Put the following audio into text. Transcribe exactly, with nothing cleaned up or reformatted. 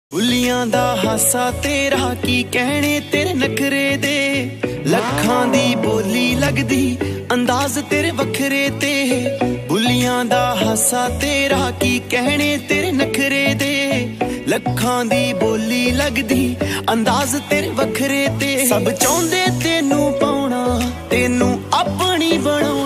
ਬੁੱਲੀਆਂ ਦਾ ਹਾਸਾ ਤੇਰਾ ਕੀ ਕਹਿਣੇ ਤੇਰੇ ਨਖਰੇ ਦੇ, ਲੱਖਾਂ ਦੀ ਬੋਲੀ ਲੱਗਦੀ ਅੰਦਾਜ਼ ਤੇਰੇ ਵੱਖਰੇ ਤੇ। ਬੁੱਲੀਆਂ ਦਾ ਹਾਸਾ ਤੇਰਾ ਕੀ ਕਹਿਣੇ ਤੇਰੇ ਨਖਰੇ ਦੇ, ਲੱਖਾਂ ਦੀ ਬੋਲੀ ਲੱਗਦੀ ਅੰਦਾਜ਼ ਤੇਰੇ ਵੱਖਰੇ ਤੇ। ਸਭ ਚਾਹੁੰਦੇ ਤੈਨੂੰ ਪਾਉਣਾ, ਤੈਨੂੰ ਆਪਣੀ ਬਣਾਉਣਾ,